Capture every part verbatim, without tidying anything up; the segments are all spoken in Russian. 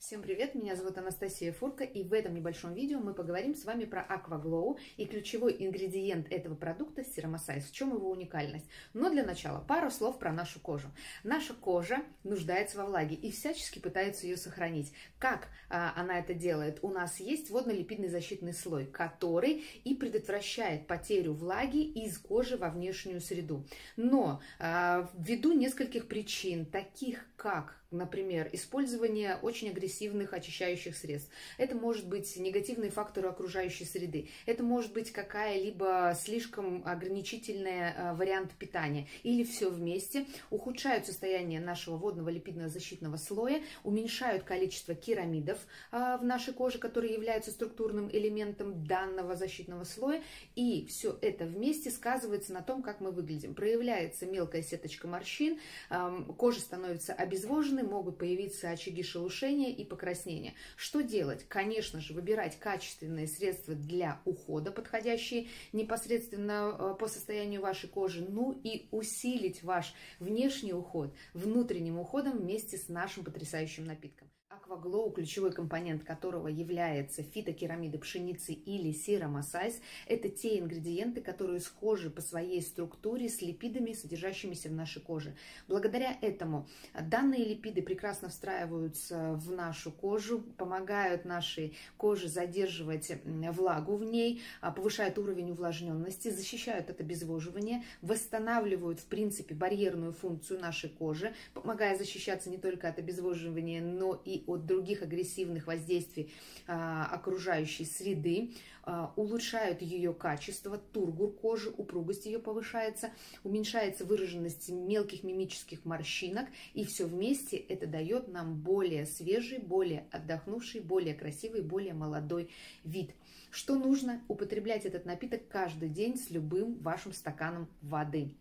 Всем привет, меня зовут Анастасия Фурка, и в этом небольшом видео мы поговорим с вами про Aqua Glow и ключевой ингредиент этого продукта – Ceramosize. В чем его уникальность? Но для начала пару слов про нашу кожу. Наша кожа нуждается во влаге и всячески пытается ее сохранить. Как а, она это делает? У нас есть водно-липидный защитный слой, который и предотвращает потерю влаги из кожи во внешнюю среду. Но а, ввиду нескольких причин, таких как, например, использование очень агрессивных очищающих средств. Это может быть негативные факторы окружающей среды. Это может быть какая-либо слишком ограничительный вариант питания. Или все вместе ухудшают состояние нашего водного липидного защитного слоя, уменьшают количество керамидов в нашей коже, которые являются структурным элементом данного защитного слоя. И все это вместе сказывается на том, как мы выглядим. Проявляется мелкая сеточка морщин, кожа становится обезвоженной, могут появиться очаги шелушения и покраснения. Что делать? Конечно же, выбирать качественные средства для ухода, подходящие непосредственно по состоянию вашей кожи, ну и усилить ваш внешний уход внутренним уходом вместе с нашим потрясающим напитком. Aqua Glow, ключевой компонент которого является фитокерамиды пшеницы или Ceramosize, это те ингредиенты, которые схожи по своей структуре с липидами, содержащимися в нашей коже. Благодаря этому данные липиды прекрасно встраиваются в нашу кожу, помогают нашей коже задерживать влагу в ней, повышают уровень увлажненности, защищают от обезвоживания, восстанавливают, в принципе, барьерную функцию нашей кожи, помогая защищаться не только от обезвоживания, но и от других агрессивных воздействий а, окружающей среды, а, улучшают ее качество, тургур кожи, упругость ее повышается, уменьшается выраженность мелких мимических морщинок, и все вместе это дает нам более свежий, более отдохнувший, более красивый, более молодой вид. Что нужно? Употреблять этот напиток каждый день с любым вашим стаканом воды.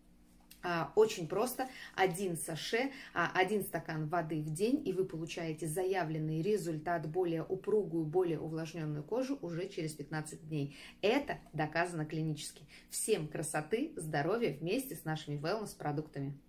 Очень просто, один саше, один стакан воды в день, и вы получаете заявленный результат, более упругую, более увлажненную кожу уже через пятнадцать дней. Это доказано клинически. Всем красоты, здоровья вместе с нашими wellness продуктами.